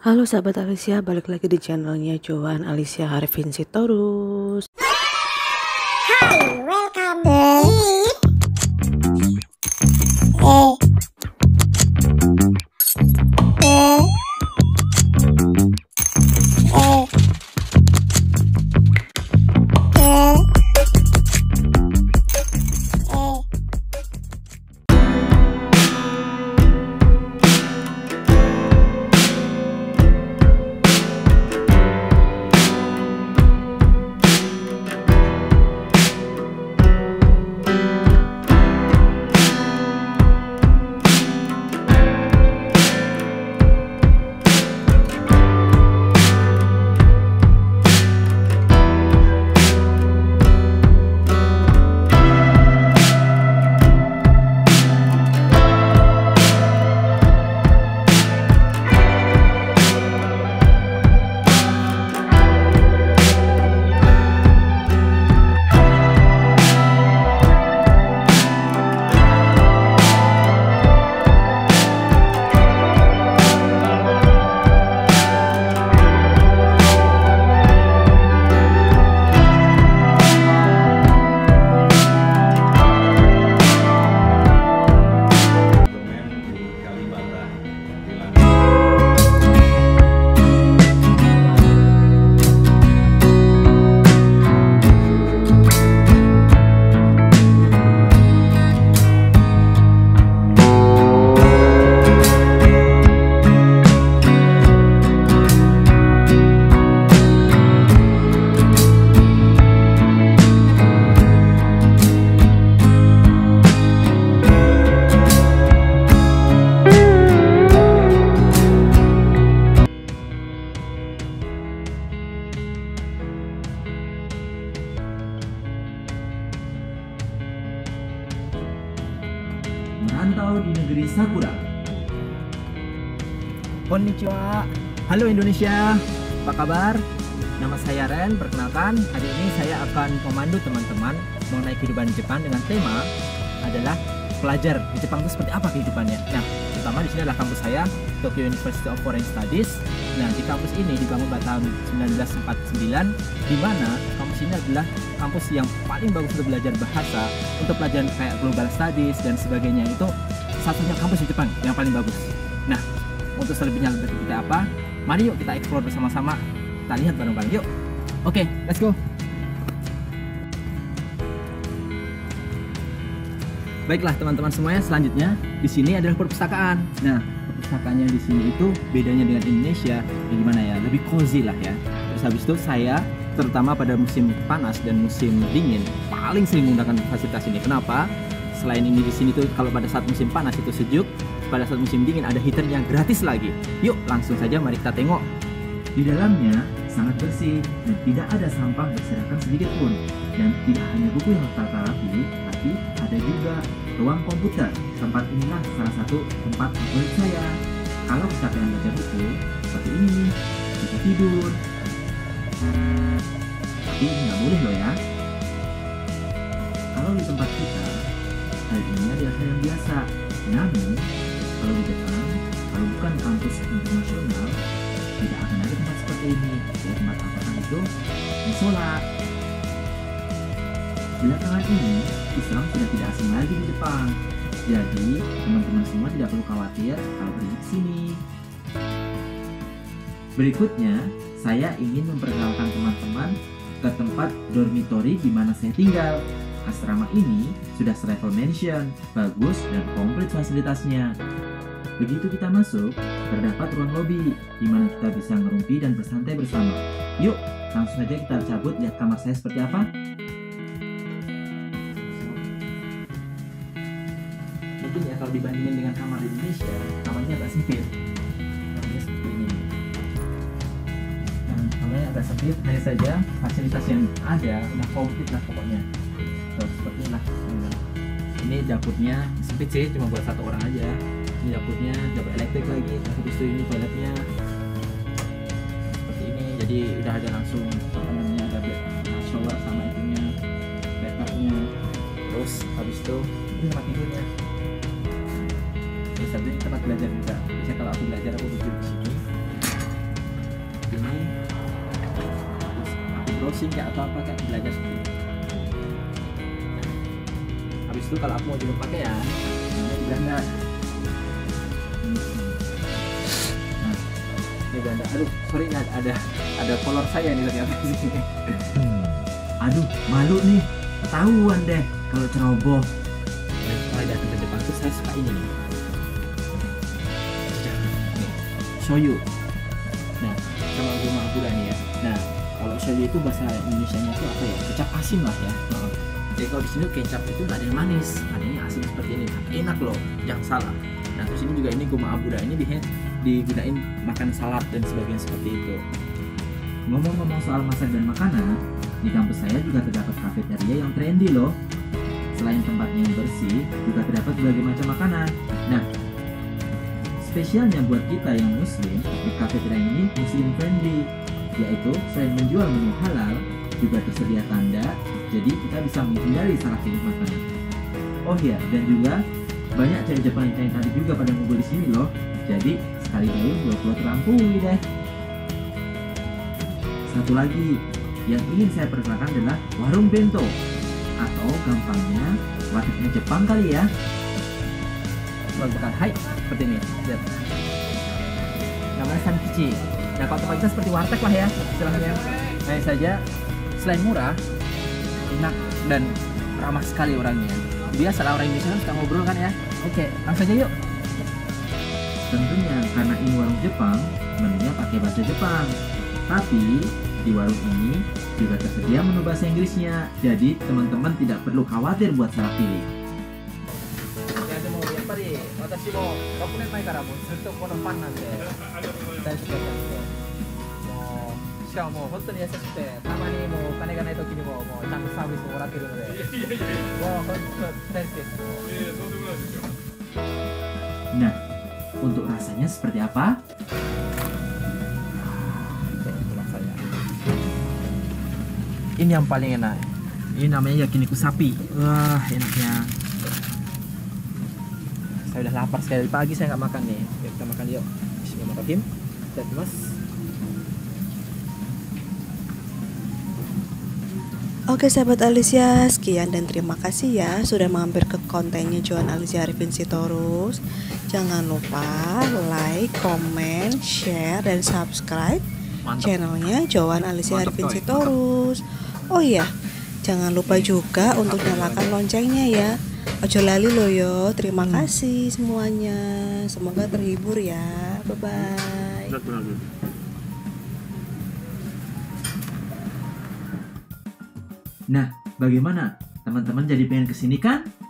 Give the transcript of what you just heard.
Halo sahabat Alicia, balik lagi di channelnya Joan Alicia Harvin Sitorus. Hi, welcome. Merantau di negeri Sakura. Konnichiwa. Halo Indonesia, apa kabar? Nama saya Ren, perkenalkan hari ini saya akan memandu teman-teman mengenai kehidupan di Jepang dengan tema adalah pelajar di Jepang itu seperti apa kehidupannya. Nah, pertama di sini adalah kampus saya, Tokyo University of Foreign Studies. Nah, di kampus ini dibangun pada tahun 1949, di mana kampus ini adalah kampus yang paling bagus untuk belajar bahasa, untuk pelajaran kayak global studies dan sebagainya. Itu satunya kampus di Jepang yang paling bagus. Nah, untuk selebihnya lebih seperti apa, mari yuk kita explore bersama-sama. Kita lihat bareng-bareng yuk. Oke, let's go. Baiklah teman-teman semuanya, selanjutnya di sini adalah perpustakaan. Nah, perpustakaannya di sini itu bedanya dengan Indonesia, ya gimana ya? Lebih cozy lah ya. Terus habis itu saya terutama pada musim panas dan musim dingin paling sering menggunakan fasilitas ini. Kenapa? Selain ini di sini tuh kalau pada saat musim panas itu sejuk, pada saat musim dingin ada heater yang gratis lagi. Yuk langsung saja mari kita tengok. Di dalamnya sangat bersih dan tidak ada sampah berserakan sedikit pun. Dan tidak hanya buku yang tertata rapi, tapi ada juga ruang komputer. Tempat inilah salah satu tempat favorit saya. Kalau kecapean baca buku, seperti ini nih, bisa tidur. Tapi nggak boleh loh ya. Kalau di tempat kita, hal ini adalah hal yang biasa. Namun, kalau di Jepang, kalau bukan kampus internasional, tidak akan ada tempat seperti ini. Ya, tempat apakah itu? Musola. Belakangan ini, Islam sudah tidak asing lagi di Jepang. Jadi, teman-teman semua tidak perlu khawatir kalau pergi ke sini. Berikutnya, saya ingin memperkenalkan teman-teman ke tempat dormitory di mana saya tinggal. Asrama ini sudah selevel mansion, bagus dan komplit fasilitasnya. Begitu kita masuk, terdapat ruang lobi di mana kita bisa ngerumpi dan bersantai bersama. Yuk, langsung saja kita cabut lihat kamar saya seperti apa. Mungkin ya kalau dibandingin dengan kamar di Indonesia, kamarnya agak sempit. Kamarnya seperti ini. Nah, kamarnya agak sempit, hanya saja fasilitas yang ada udah komplit lah pokoknya. Tuh, seperti inilah. Ini dapurnya sempit sih, cuma buat satu orang aja. Ini dapurnya, dapur elektrik lagi. Habis itu ini toiletnya seperti ini. Jadi udah ada langsung namanya ada bed, shower sama itunya, bathtubnya. Terus habis itu ini tempat tidurnya. Terus habis ini tempat belajar juga. Biasanya kalau aku belajar aku duduk di sini. browsing kayak atau apa kayak belajar seperti itu. Habis itu kalau aku mau jemur pakaian, namanya di Belanda. Nah, ini Belanda. Aduh, sorry ini ada kolor saya nih ternyata di sini. Aduh, malu nih. Ketahuan deh kalau ceroboh. Mulai datang ke Jepang tuh saya suka ini nih. Nih, shoyu. Nah, sama guma gula nih ya. Nah, kalau shoyu itu bahasa Indonesianya itu apa ya? Kecap asin lah ya. Jadi kalau di sini kecap itu nggak ada yang manis, adanya asin seperti ini. Enak loh, jangan salah. Nah, terus ini juga ini guma abura ini digunain makan salad dan sebagainya seperti itu. Ngomong-ngomong soal masak dan makanan, di kampus saya juga terdapat kafeteria yang trendy loh. Selain tempatnya yang bersih, juga terdapat berbagai macam makanan. Nah, spesialnya buat kita yang muslim, di kafeteria ini muslim friendly, yaitu selain menjual menu halal, juga tersedia tanda, jadi kita bisa menghindari salah pilih makanan. Oh iya, dan juga banyak cewek Jepang yang tadi juga pada ngumpul di sini loh. Jadi sekali dayung 20 terlampaui deh. Satu lagi yang ingin saya perkenalkan adalah warung bento, atau gampangnya wartegnya Jepang kali ya. Bukan hai seperti ini. Lihat. Namanya sankichi. Nah, kalau tempat kita seperti warteg lah ya istilahnya. Hanya saja selain murah, enak dan ramah sekali orangnya. Biasalah orang Indonesia kan suka ngobrol kan ya. Oke, langsung aja yuk. Tentunya karena ini warung Jepang, menunya pakai bahasa Jepang. Tapi di warung ini juga tersedia menu bahasa Inggrisnya. Jadi teman-teman tidak perlu khawatir buat salah pilih. Nah, untuk rasanya seperti apa? Ini yang paling enak. Ini namanya yakiniku sapi. Wah, enaknya. Saya udah lapar sekali. Pagi saya nggak makan nih. Yuk, kita makan yuk. Bismillahirrahmanirrahim. Lihat mas. Oke sahabat Alicia, sekian dan terima kasih ya sudah mampir ke kontennya Joan Alicia Arifin Sitorus. Jangan lupa like, comment, share, dan subscribe channelnya Joan Alicia Arifin Sitorus. Oh iya, jangan lupa juga untuk nyalakan loncengnya ya. Ojo lali lo yo. Terima kasih semuanya. Semoga terhibur ya. Bye bye. Nah, bagaimana? Teman-teman jadi pengen kesini kan?